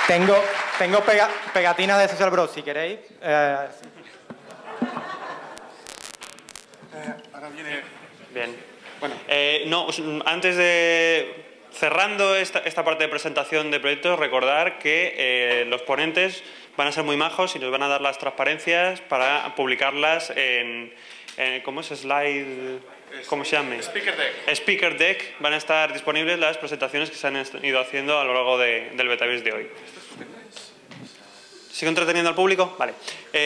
Tengo pegatinas de Social Bros, si queréis. Ahora viene... Bien. Bueno. No, antes de... Cerrando esta parte de presentación de proyectos, recordar que los ponentes van a ser muy majos y nos van a dar las transparencias para publicarlas en ¿cómo es? Slide... ¿Cómo se llama? Speaker Deck. Speaker Deck. Van a estar disponibles las presentaciones que se han ido haciendo a lo largo del Betavirs de hoy. ¿Sigo entreteniendo al público? Vale.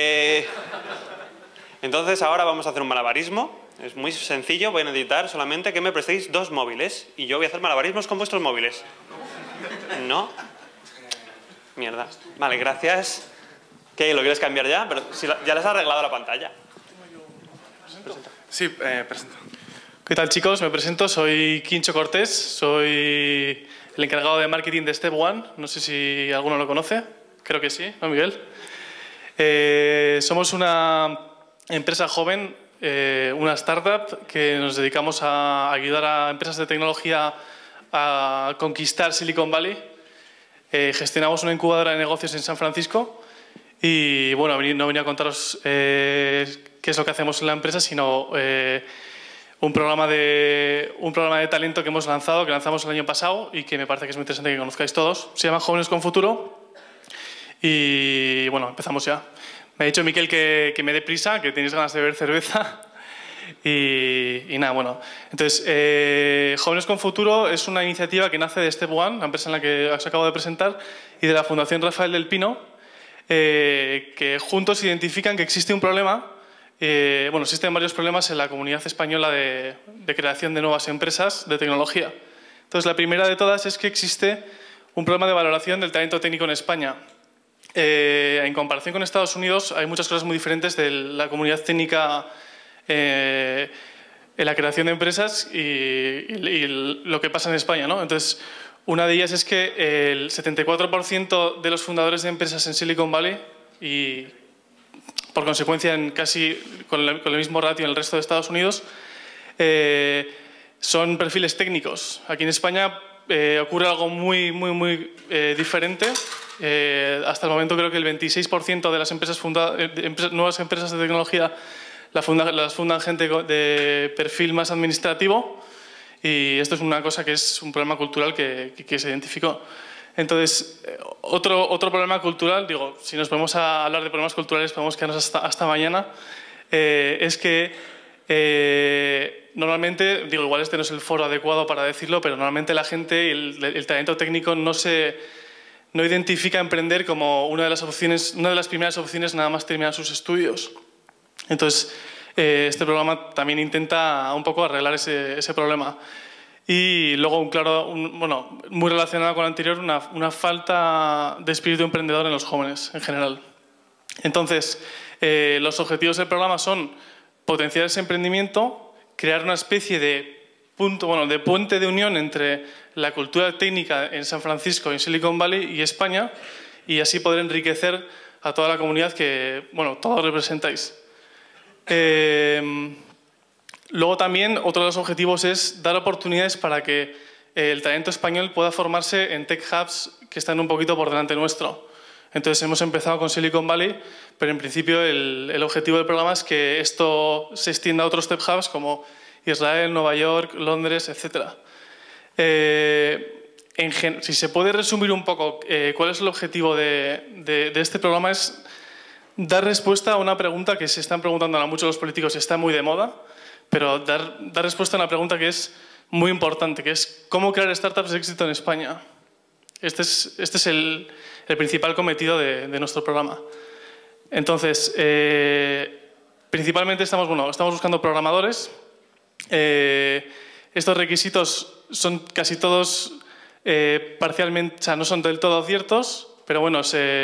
Entonces ahora vamos a hacer un malabarismo. Es muy sencillo, voy a necesitar solamente que me prestéis 2 móviles y yo voy a hacer malabarismos con vuestros móviles. ¿No? Mierda. Vale, gracias. ¿Qué? ¿Lo quieres cambiar ya? Pero si ya les has arreglado la pantalla. Sí, presento. ¿Qué tal, chicos? Me presento, soy Quincho Cortés, soy el encargado de marketing de Step One. No sé si alguno lo conoce, creo que sí, ¿no, Miguel? Somos una empresa joven, una startup que nos dedicamos a ayudar a empresas de tecnología a conquistar Silicon Valley. Gestionamos una incubadora de negocios en San Francisco y, bueno, no venía a contaros qué es lo que hacemos en la empresa, sino un programa de talento que hemos lanzado, que lanzamos el año pasado y que me parece que es muy interesante que conozcáis todos. Se llama Jóvenes con Futuro y, bueno, empezamos ya. Me ha dicho Miquel que me dé prisa, que tenéis ganas de beber cerveza y nada, bueno. Entonces, Jóvenes con Futuro es una iniciativa que nace de Step One, la empresa en la que os acabo de presentar, y de la Fundación Rafael del Pino, que juntos identifican que existe un problema. Bueno, existen varios problemas en la comunidad española de creación de nuevas empresas de tecnología. Entonces, la primera de todas es que existe un problema de valoración del talento técnico en España. En comparación con Estados Unidos, hay muchas cosas muy diferentes de la comunidad técnica en la creación de empresas y lo que pasa en España, ¿no? Entonces, una de ellas es que el 74% de los fundadores de empresas en Silicon Valley y por consecuencia casi con el mismo ratio en el resto de Estados Unidos, son perfiles técnicos. Aquí en España ocurre algo muy diferente. Hasta el momento creo que el 26% de las empresas nuevas empresas de tecnología las fundan gente de perfil más administrativo y esto es una cosa que es un problema cultural que se identificó. Entonces, otro problema cultural, digo, si nos ponemos a hablar de problemas culturales podemos quedarnos hasta mañana, es que normalmente, digo, igual este no es el foro adecuado para decirlo, pero normalmente la gente, el talento técnico no identifica emprender como una de las primeras opciones nada más terminar sus estudios. Entonces, este programa también intenta un poco arreglar ese problema. Y luego, bueno, muy relacionado con lo anterior, una falta de espíritu emprendedor en los jóvenes en general. Entonces, los objetivos del programa son potenciar ese emprendimiento, crear una especie de puente de unión entre la cultura técnica en San Francisco, en Silicon Valley y España, y así poder enriquecer a toda la comunidad que, bueno, todos representáis. Luego también otro de los objetivos es dar oportunidades para que el talento español pueda formarse en tech hubs que están un poquito por delante nuestro. Entonces hemos empezado con Silicon Valley, pero en principio el objetivo del programa es que esto se extienda a otros tech hubs como Israel, Nueva York, Londres, etc. Si se puede resumir un poco cuál es el objetivo de este programa, es dar respuesta a una pregunta que se están preguntando ahora muchos los políticos y está muy de moda, pero dar respuesta a una pregunta que es muy importante, que es ¿cómo crear startups de éxito en España? Este es el principal cometido de nuestro programa. Entonces, principalmente estamos buscando programadores. Estos requisitos son casi todos parcialmente, o sea, no son del todo ciertos, pero bueno,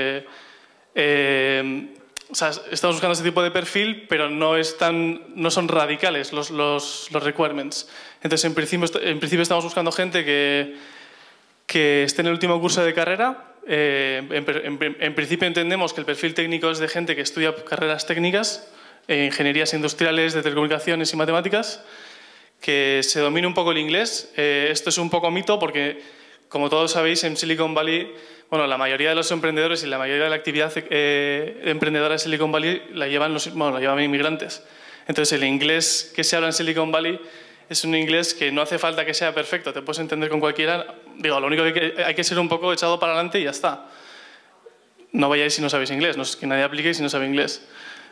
estamos buscando este tipo de perfil, pero no son radicales los requirements. Entonces, en principio estamos buscando gente que esté en el último curso de carrera. En principio entendemos que el perfil técnico es de gente que estudia carreras técnicas, ingenierías industriales, de telecomunicaciones y matemáticas, que se domine un poco el inglés. Esto es un poco mito porque como todos sabéis, en Silicon Valley, bueno, la mayoría de los emprendedores y la mayoría de la actividad emprendedora de Silicon Valley la llevan inmigrantes. Entonces, el inglés que se habla en Silicon Valley es un inglés que no hace falta que sea perfecto, te puedes entender con cualquiera. Digo, lo único que hay que ser un poco echado para adelante y ya está. No vayáis si no sabéis inglés, no es que nadie aplique si no sabe inglés.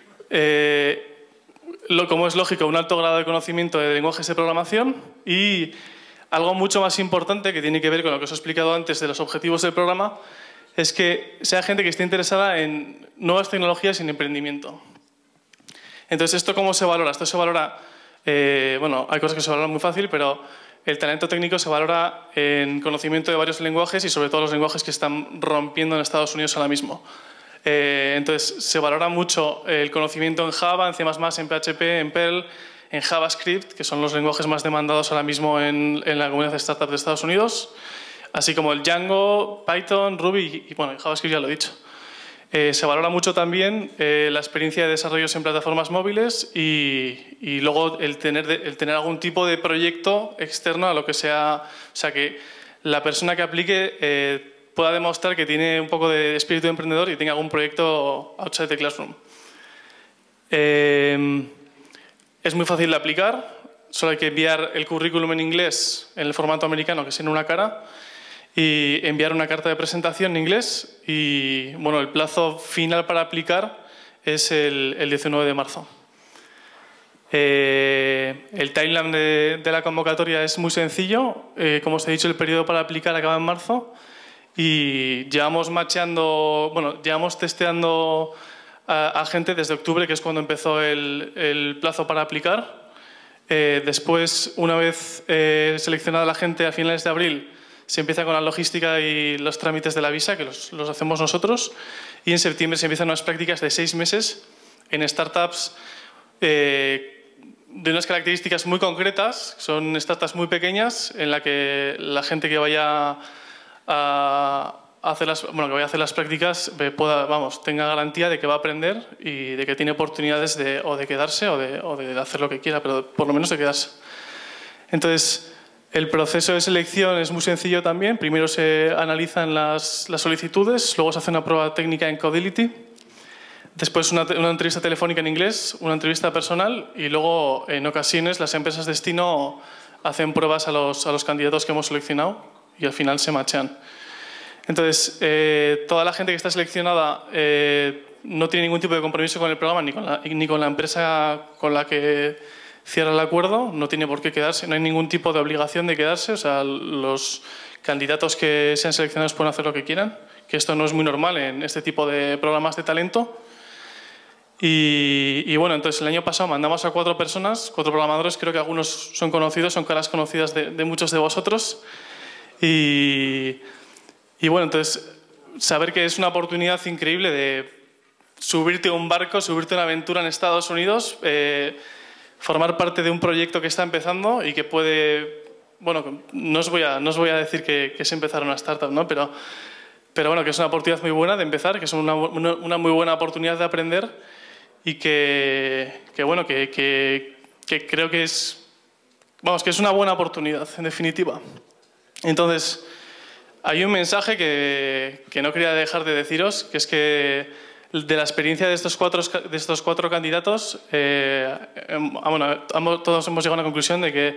Como es lógico, un alto grado de conocimiento de lenguajes de programación y algo mucho más importante que tiene que ver con lo que os he explicado antes de los objetivos del programa es que sea gente que esté interesada en nuevas tecnologías y en emprendimiento. Entonces, ¿esto cómo se valora? Esto se valora, bueno, hay cosas que se valoran muy fácil, pero el talento técnico se valora en conocimiento de varios lenguajes y sobre todo los lenguajes que están rompiendo en Estados Unidos ahora mismo. Entonces, se valora mucho el conocimiento en Java, en C++, en PHP, en Perl, en JavaScript, que son los lenguajes más demandados ahora mismo en la comunidad de startups de Estados Unidos, así como el Django, Python, Ruby y bueno, JavaScript ya lo he dicho. Se valora mucho también la experiencia de desarrollos en plataformas móviles y luego el tener algún tipo de proyecto externo a lo que sea, o sea, que la persona que aplique pueda demostrar que tiene un poco de espíritu emprendedor y tenga algún proyecto outside the classroom. Es muy fácil de aplicar, solo hay que enviar el currículum en inglés en el formato americano, que es en una cara, y enviar una carta de presentación en inglés y bueno, el plazo final para aplicar es el 19 de marzo. El timeline de la convocatoria es muy sencillo, como os he dicho, el periodo para aplicar acaba en marzo y llevamos testeando a gente desde octubre, que es cuando empezó el plazo para aplicar. Después, una vez seleccionada la gente a finales de abril, se empieza con la logística y los trámites de la visa, que los hacemos nosotros, y en septiembre se empiezan unas prácticas de 6 meses en startups de unas características muy concretas. Son startups muy pequeñas en la que la gente que vaya a hacer las prácticas tenga garantía de que va a aprender y de que tiene oportunidades de quedarse o de hacer lo que quiera, pero por lo menos de quedarse. Entonces, el proceso de selección es muy sencillo también. Primero se analizan las solicitudes, luego se hace una prueba técnica en Codility, después una entrevista telefónica en inglés, una entrevista personal y luego, en ocasiones, las empresas destino hacen pruebas a los candidatos que hemos seleccionado y al final se matchean. Entonces, toda la gente que está seleccionada no tiene ningún tipo de compromiso con el programa ni con la empresa con la que cierra el acuerdo, no tiene por qué quedarse, no hay ningún tipo de obligación de quedarse, o sea, los candidatos que sean seleccionados pueden hacer lo que quieran, que esto no es muy normal en este tipo de programas de talento. Y bueno, entonces el año pasado mandamos a 4 personas, 4 programadores, creo que algunos son conocidos, son caras conocidas de muchos de vosotros. Y bueno, entonces saber que es una oportunidad increíble de subirte a un barco, subirte a una aventura en Estados Unidos, formar parte de un proyecto que está empezando y que puede... Bueno, no os voy a decir que es empezar una startup, ¿no? Pero bueno, que es una oportunidad muy buena de empezar, que es una muy buena oportunidad de aprender y que creo que es... Vamos, que es una buena oportunidad, en definitiva. Entonces, hay un mensaje que no quería dejar de deciros, que es que de la experiencia de estos cuatro candidatos, todos hemos llegado a la conclusión de que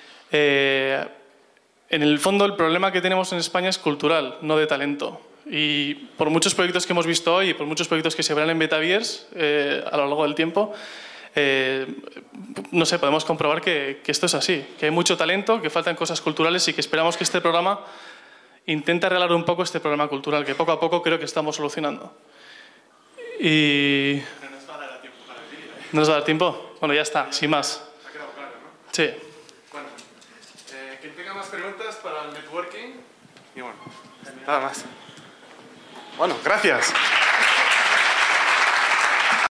en el fondo el problema que tenemos en España es cultural, no de talento. Y por muchos proyectos que hemos visto hoy y por muchos proyectos que se verán en Betaviers a lo largo del tiempo, no sé, podemos comprobar que esto es así, que hay mucho talento, que faltan cosas culturales y que esperamos que este programa intente arreglar un poco este problema cultural, que poco a poco creo que estamos solucionando. Y... No nos va a dar tiempo para el vídeo, ¿eh? ¿No nos va a dar tiempo? Bueno, ya está, sin más. Ha quedado claro, ¿no? Sí. Bueno, quien tenga más preguntas para el networking. Y bueno, nada más. Bueno, gracias.